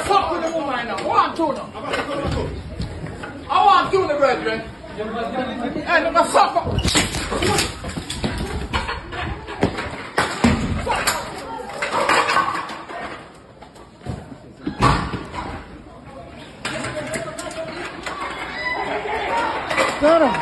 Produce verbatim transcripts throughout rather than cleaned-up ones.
fuck with the woman now. I want to now. I want to the brethren. And I'm a sucker. Got him.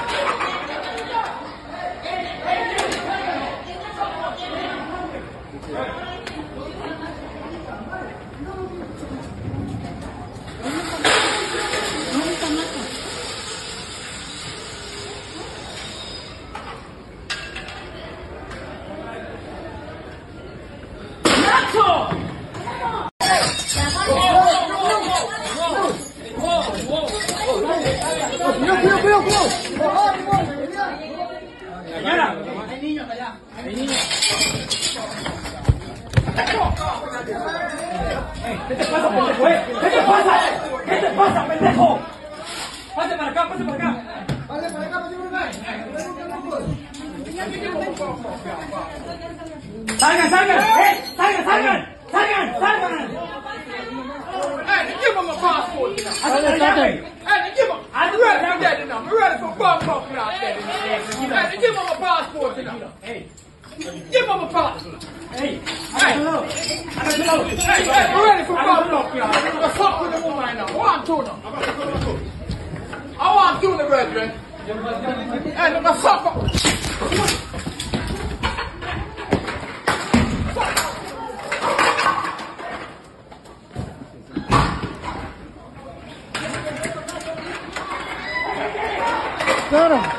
¿Qué te pasa, pendejo? ¿Qué te pasa? ¿Qué te pasa, pendejo? Pase para acá, pase para acá. Pase para acá, pase para acá. Salgan, salgan, eh, salgan, salgan, salgan, salgan. Hey, give him a passport now. Hey, give him. I'm ready for that now. I'm ready for Bangkok now. Hey, give him a passport now. Hey. Give him a passport. Hey, hey, hey, hey, we're ready for Bangkok now. I'm fuck with the woman now. I want to now. I want to the brethren. And I'm a sucker. Got him.